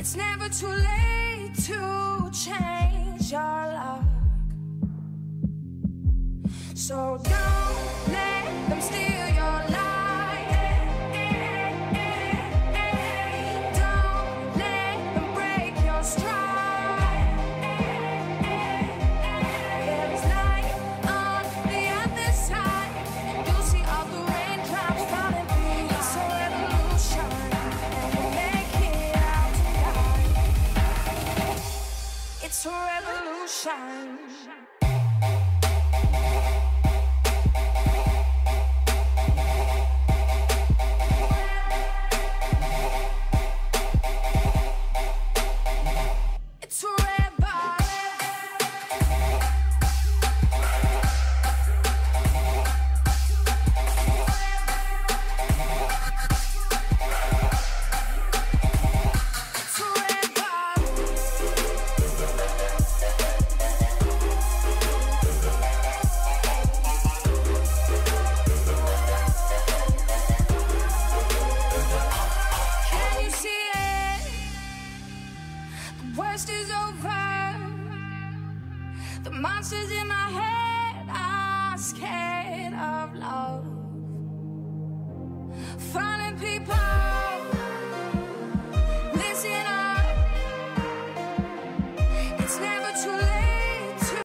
It's never too late to change your luck. So don't let them steal your life. Don't let them break your stride. There is light on the other side. You'll see all the raindrops falling through. It's a revolution, and we'll make it out tonight. It's a revolution. Worst is over. The monsters in my head are scared of love.